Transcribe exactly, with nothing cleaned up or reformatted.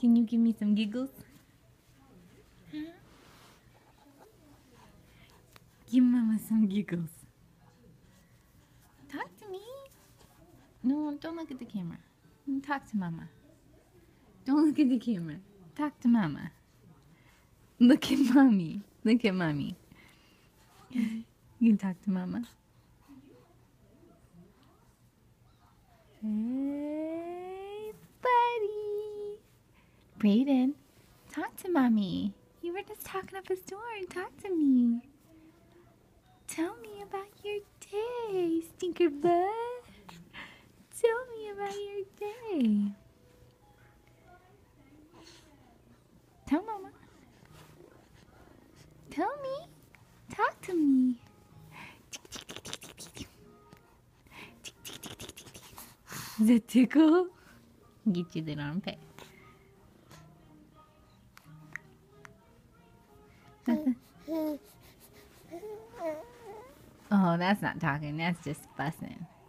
Can you give me some giggles? Huh? Give Mama some giggles. Talk to me. No, don't look at the camera. Talk to Mama. Don't look at the camera. Talk to Mama. Look at Mommy. Look at Mommy. You can talk to Mama. Hey, buddy. Brayden, talk to Mommy. You were just talking up a storm. Talk to me. Tell me about your day, stinker bud. Tell me about your day. Tell Mama. Tell me. Talk to me. Does it tickle? Get your little armpit. Nothing. Oh, that's not talking. That's just fussing.